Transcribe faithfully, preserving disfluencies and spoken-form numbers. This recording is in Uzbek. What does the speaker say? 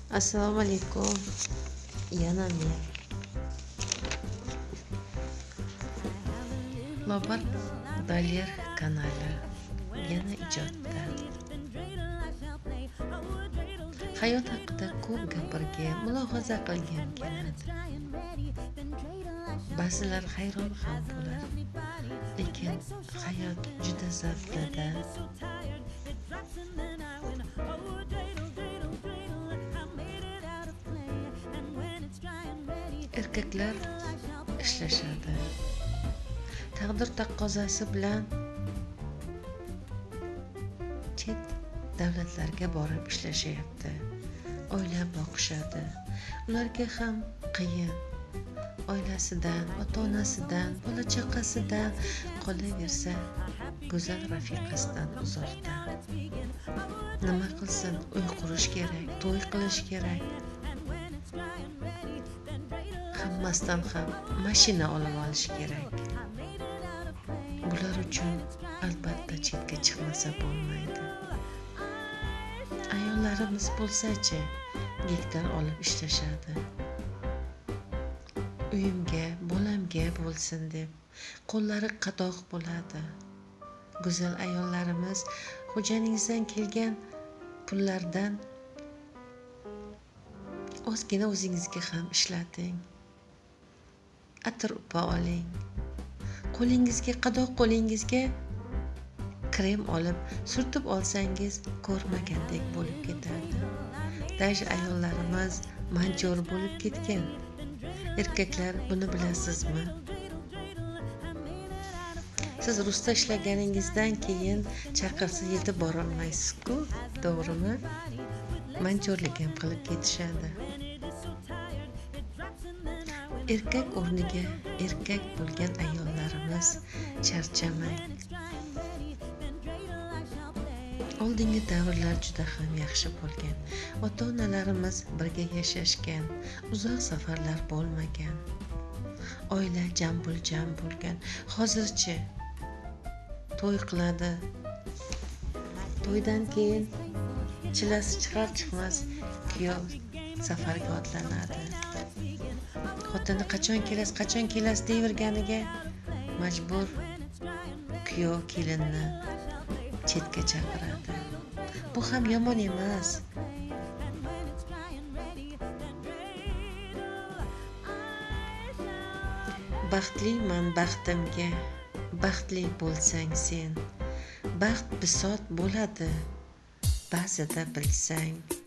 Assalomu alaykum. Yana men. Lobar Daler kanali yana ijodda. Hayot haqida ko'p gapirgan, mulohaza qilgan keladi. Ba'zilar hayron ham bo'lar. Lekin hayot juda zavqli-da. Erkaklar ishlashadi. Taqdir taqozosi bilan chet davlatlarga borib ishlashyapti. Oila boqishadi. Ularga ham qiyin. Oilasidan, ota-onasidan, bola-chaqasidan qolaversa, go'zal rafiqasidan uzoqda. Nima qilsin? Uy qurish kerak, to'y qilish kerak. Hammasdan ham mashina olib olish kerak. Bular uchun albatta chetga chiqmasa bo'lmaydi. Ayollarimiz bo'lsa-chi, gektar olib ishlashadi. Uyimga, bolamga bo'lsin deb qo'llari qadoq bo'ladi. Go'zal ayollarimiz xo'janingizdan kelgan pullardan ozgina o'zingizga ham ishlating. Atir upa oling. Qo'lingizga, qadoq qo'lingizga krem olib surtib olsangiz ko'rmagandek bo'lib ketadi. Daj ayollarimiz manjor bo'lib ketgan. Erkaklar buni bilasizmi? Siz Rusda ishlaganingizdan keyin chaqirsa yetib bora olmaysiz-ku, to'g'rimi? Manjorlik ham qilib ketishadi. Erkak o'rniga erkak bo'lgan ayollarimiz charchamang. Oldingi davrlar juda ham yaxshi bo'lgan. Ota-onalarimiz birga yashashgan, uzoq safarlar bo'lmagan. Oila jam-jam bo'lgan. Hozirchi to'y qiladi. To'ydan keyin chilasi chiqar chiqmas kuyov safarga otlanadi. Xotini qachon kelasiz, qachon kelasiz deyverganiga majbur kuyov kelinni chetga chaqiradi. Bu ham yomon emas. Baxtliman baxtimga, baxtli bo'lsang sen. Baxt bisot bo'ladi, ba'zida bilsang.